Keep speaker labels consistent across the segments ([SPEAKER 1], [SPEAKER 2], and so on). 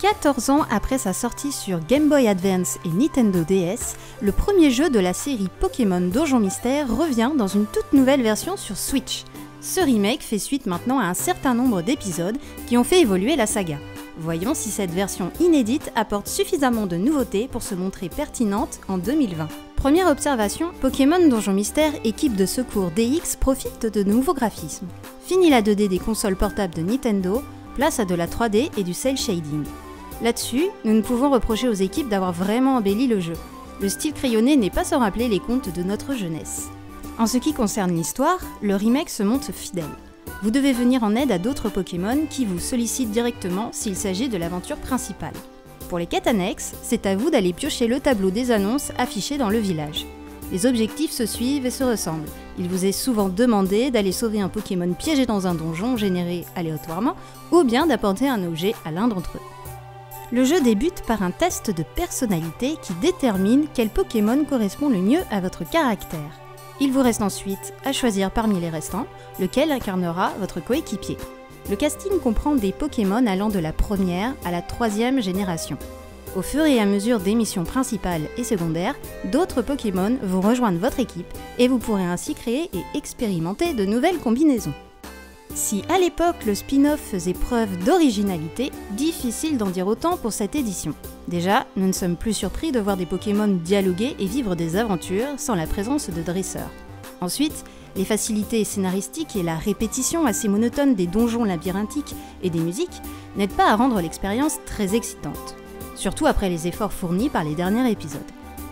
[SPEAKER 1] 14 ans après sa sortie sur Game Boy Advance et Nintendo DS, le premier jeu de la série Pokémon Donjon Mystère revient dans une toute nouvelle version sur Switch. Ce remake fait suite maintenant à un certain nombre d'épisodes qui ont fait évoluer la saga. Voyons si cette version inédite apporte suffisamment de nouveautés pour se montrer pertinente en 2020. Première observation, Pokémon Donjon Mystère équipe de secours DX profite de nouveaux graphismes. Fini la 2D des consoles portables de Nintendo, place à de la 3D et du cel shading. Là-dessus, nous ne pouvons reprocher aux équipes d'avoir vraiment embelli le jeu. Le style crayonné n'est pas sans rappeler les contes de notre jeunesse. En ce qui concerne l'histoire, le remake se montre fidèle. Vous devez venir en aide à d'autres Pokémon qui vous sollicitent directement s'il s'agit de l'aventure principale. Pour les quêtes annexes, c'est à vous d'aller piocher le tableau des annonces affiché dans le village. Les objectifs se suivent et se ressemblent. Il vous est souvent demandé d'aller sauver un Pokémon piégé dans un donjon généré aléatoirement, ou bien d'apporter un objet à l'un d'entre eux. Le jeu débute par un test de personnalité qui détermine quel Pokémon correspond le mieux à votre caractère. Il vous reste ensuite à choisir parmi les restants, lequel incarnera votre coéquipier. Le casting comprend des Pokémon allant de la première à la 3e génération. Au fur et à mesure des missions principales et secondaires, d'autres Pokémon vont rejoindre votre équipe et vous pourrez ainsi créer et expérimenter de nouvelles combinaisons. Si à l'époque le spin-off faisait preuve d'originalité, difficile d'en dire autant pour cette édition. Déjà, nous ne sommes plus surpris de voir des Pokémon dialoguer et vivre des aventures sans la présence de dresseurs. Ensuite, les facilités scénaristiques et la répétition assez monotone des donjons labyrinthiques et des musiques n'aident pas à rendre l'expérience très excitante. Surtout après les efforts fournis par les derniers épisodes.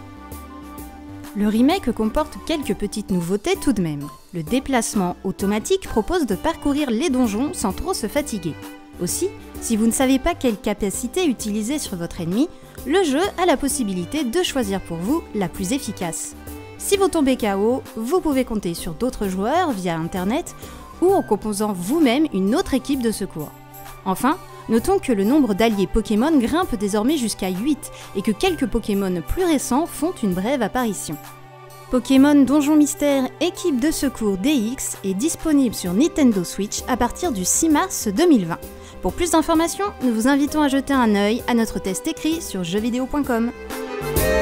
[SPEAKER 1] Le remake comporte quelques petites nouveautés tout de même. Le déplacement automatique propose de parcourir les donjons sans trop se fatiguer. Aussi, si vous ne savez pas quelle capacité utiliser sur votre ennemi, le jeu a la possibilité de choisir pour vous la plus efficace. Si vous tombez KO, vous pouvez compter sur d'autres joueurs via internet ou en composant vous-même une autre équipe de secours. Enfin, notons que le nombre d'alliés Pokémon grimpe désormais jusqu'à 8 et que quelques Pokémon plus récents font une brève apparition. Pokémon Donjon Mystère équipe de secours DX est disponible sur Nintendo Switch à partir du 6 mars 2020. Pour plus d'informations, nous vous invitons à jeter un œil à notre test écrit sur jeuxvideo.com.